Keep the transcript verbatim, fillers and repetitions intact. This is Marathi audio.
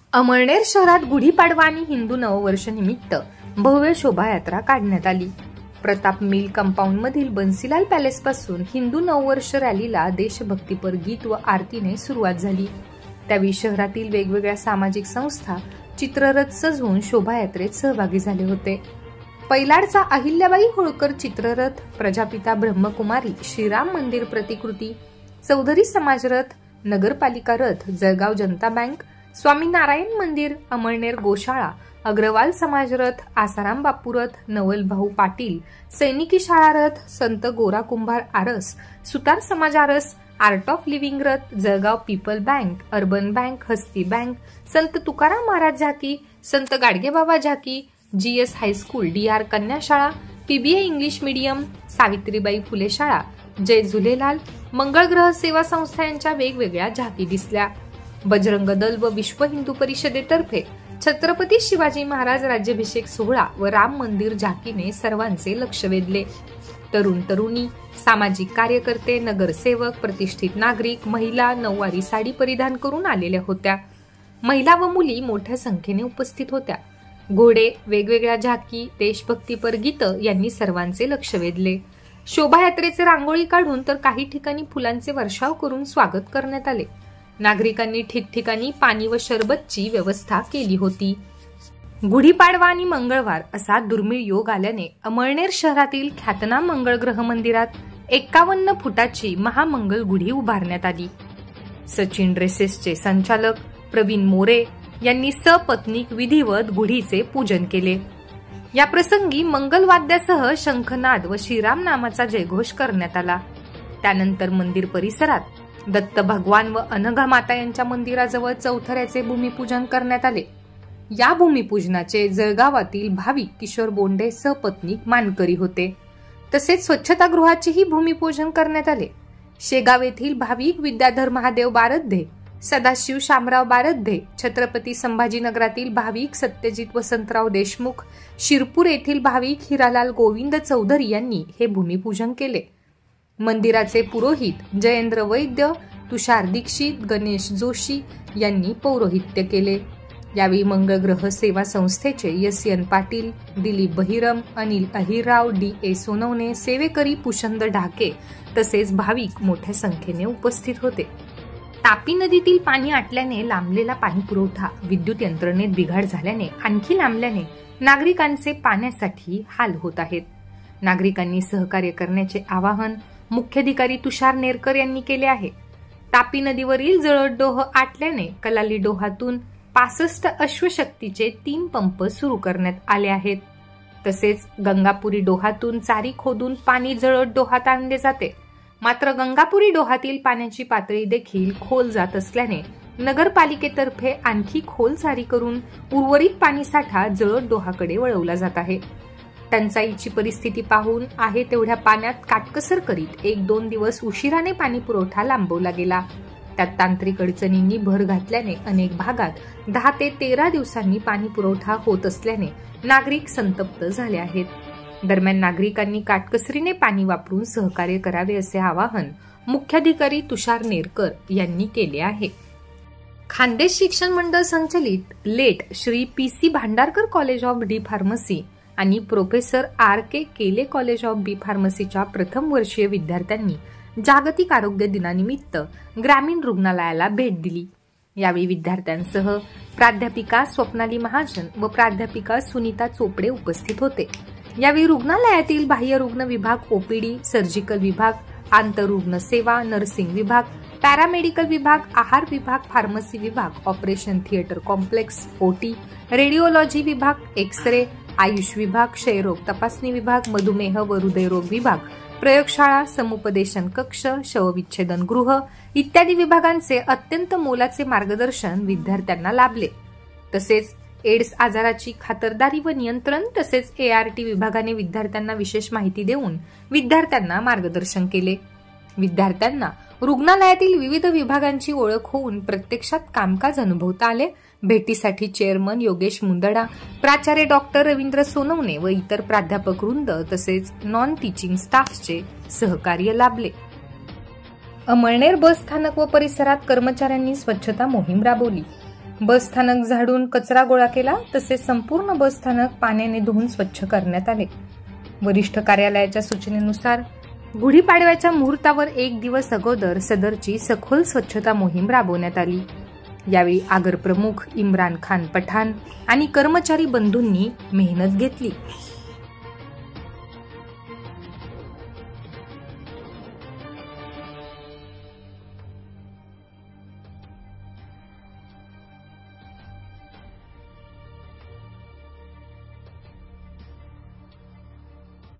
अमळनेर शहरात गुढीपाडवा आणि हिंदू नववर्ष निमित्त भव्य शोभायात्रा काढण्यात आली। प्रताप मिल कंपाऊंड मधील बन्सीलाल पॅलेस पासून हिंदू नववर्ष रॅलीला देशभक्तीपर गीत व आरतीने सुरुवात झाली। त्यावेळी शहरातील वेगवेगळ्या सामाजिक संस्था चित्ररथ सजवून शोभायात्रेत सहभागी झाले होते। पैलाडचा अहिल्याबाई होळकर चित्ररथ, प्रजापिता ब्रह्मकुमारी श्रीराम मंदिर प्रतिकृती, चौधरी समाज रथ, नगरपालिका रथ, जळगाव जनता बँक, स्वामी नारायण मंदिर, अमळनेर गोशाळा, अग्रवाल समाज रथ, आसाराम बापू रथ, नवल भाऊ पाटील, सैनिकी शाळा रथ, संत गोरा कुंभार आरस, सुतार समाज आरस, आर्ट ऑफ लिव्हिंग रथ, Jalgaon people bank, urban bank, Hasti bank, Sant Tukaram Maharaj झाकी, संत गाडगेबाबा झाकी, जीएस हायस्कूल, डीआर कन्या शाळा, PBA English medium, Savitribai Phule शाळा, जय झुलेलाल, मंगळ ग्रह सेवा संस्था यांच्या वेगवेगळ्या झाकी दिसल्या। बजरंग दल व विश्व हिंदू परिषदेतर्फे छत्रपती शिवाजी महाराज राज्याभिषेक सोहळा व राम मंदिर झाकीने सर्वांचे लक्ष वेधले। तरुण तरुणी, सामाजिक कार्यकर्ते, नगरसेवक, प्रतिष्ठित नागरिक, महिला नऊवारी साडी परिधान करून आलेल्या होत्या। महिला व मुली मोठ्या संख्येने उपस्थित होत्या। घोडे, वेगवेगळ्या झाकी, देशभक्तीपर गीत यांनी सर्वांचे लक्ष वेधले। शोभायात्रेचे रांगोळी काढून तर काही ठिकाणी फुलांचे वर्षाव करून स्वागत करण्यात आले। नागरिकांनी ठिकठिकाणी पाणी व शरबतची व्यवस्था केली होती। गुढीपाडवा आणि मंगळवार असा दुर्मिळ योग आल्याने अमळनेर शहरातील ख्यातनाम मंगळ ग्रह मंदिरात एक्कावन्न फुटाची महामंगल गुढी उभारण्यात आली। सचिन ड्रेसेसचे संचालक प्रवीण मोरे यांनी सपत्नीक विधिवत गुढीचे पूजन केले। या प्रसंगी मंगलवाद्यासह शंखनाद व श्रीराम नामाचा जयघोष करण्यात आला। त्यानंतर मंदिर परिसरात दत्त भगवान व अनघा माता यांच्या मंदिराजवळ चौथऱ्याचे भूमिपूजन करण्यात आले। या भूमिपूजनाचे जळगावातील भाविक किशोर बोंडे सपत्नीक मानकरी होते। तसेच स्वच्छतागृहाचेही भूमिपूजन करण्यात आले। शेगाव येथील भाविक विद्याधर महादेव बारध्ये, सदाशिव शामराव बारध्ये, छत्रपती संभाजीनगरातील भाविक सत्यजित वसंतराव देशमुख, शिरपूर येथील भाविक हिरालाल गोविंद चौधरी यांनी हे भूमिपूजन केले। मंदिराचे पुरोहित जयेंद्र वैद्य, तुषार दीक्षित, गणेश जोशी यांनी पौरोहित्य केले। यावेळी मंगळ ग्रह सेवा संस्थेचे S N Patil, Dilip Bahiram, Anil Ahirrao, D A Sonawane, सेवेकरी पुषंद ढाके तसेच भाविक मोठ्या संख्येने उपस्थित होते। तापी नदीतील पाणी आटल्याने लांबलेला पाणी पुरवठा, विद्युत यंत्रणेत बिघाड झाल्याने आणखी लांबल्याने नागरिकांचे पाण्यासाठी हाल होत आहेत। नागरिकांनी सहकार्य करण्याचे आवाहन मुख्याधिकारी तुषार नेरकर यांनी केले आहे। तापी नदीवरील जळद डोह आटल्याने कलाली डोहातून पासष्ट अश्वशक्तीचे तीन पंप सुरू करण्यात आले आहेत। तसेच गंगापुरी डोहातून चारी खोदून पाणी जळद डोहात आणले जाते। मात्र गंगापुरी डोहातील पाण्याची पातळी देखील खोल जात असल्याने नगरपालिकेतर्फे आणखी खोल चारी करून उर्वरित पाणीसाठा जळद डोहाकडे वळवला जात आहे। टंचाईची परिस्थिती पाहून आहे तेवढ्या पाण्यात काटकसर करीत एक दोन दिवस उशिराने पाणी पुरवठा लांबवला गेला। त्यात तांत्रिक अडचणींनी भर घातल्याने अनेक भागात दहा ते तेरा दिवसांनी पाणी पुरवठा होत असल्याने नागरिक संतप्त झाले आहेत। दरम्यान नागरिकांनी काटकसरीने पाणी वापरून सहकार्य करावे असे आवाहन मुख्याधिकारी तुषार नेरकर यांनी केले आहे। खानदेश शिक्षण मंडळ संचलित late Shri P C Bhandarkar college of D pharmacy आणि professor R K Kele college of बी फार्मसीच्या प्रथम वर्षीय विद्यार्थ्यांनी जागतिक आरोग्य दिनानिमित्त ग्रामीण रुग्णालयाला भेट दिली। यावेळी विद्यार्थ्यांसह प्राध्यापिका स्वप्नाली महाजन व प्राध्यापिका सुनीता चोपडे उपस्थित होते। यावेळी रुग्णालयातील बाह्य रुग्ण विभाग, ओपीडी, सर्जिकल विभाग, आंतररुग्ण सेवा, नर्सिंग विभाग, पॅरामेडिकल विभाग, आहार विभाग, फार्मसी विभाग, operation theatre complex, OT, radiology विभाग, एक्स रे, आयुष विभाग, क्षयरोग तपासणी विभाग, मधुमेह व हृदयरोग विभाग, प्रयोगशाळा, समुपदेशन कक्ष, शवविच्छेदन गृह इत्यादी विभागांचे अत्यंत मोलाचे मार्गदर्शन विद्यार्थ्यांना लाभले। तसेच एड्स आजाराची खातरदारी व नियंत्रण तसेच एआरटी विभागाने विद्यार्थ्यांना विशेष माहिती देऊन विद्यार्थ्यांना मार्गदर्शन केले। विद्यार्थ्यांना रुग्णालयातील विविध विभागांची ओळख होऊन प्रत्यक्षात कामकाज अनुभवता आले। भेटीसाठी चेअरमन योगेश मुंदडा, प्राचार्य डॉक्टर रवींद्र सोनवणे व इतर प्राध्यापक वृंद तसेच नॉन टीचिंग स्टाफचे सहकार्य लाभले। अमळनेर बस स्थानक व परिसरात कर्मचाऱ्यांनी स्वच्छता मोहीम राबवली। बसस्थानक झाडून कचरा गोळा केला, तसेच संपूर्ण बसस्थानक पाण्याने धुवून स्वच्छ करण्यात आले। वरिष्ठ कार्यालयाच्या सूचनेनुसार गुढीपाडव्याच्या मुहूर्तावर एक दिवस अगोदर सदरची सखोल स्वच्छता मोहीम राबवण्यात आली। यावेळी आगर प्रमुख इम्रान खान पठाण आणि कर्मचारी बंधूंनी मेहनत घेतली।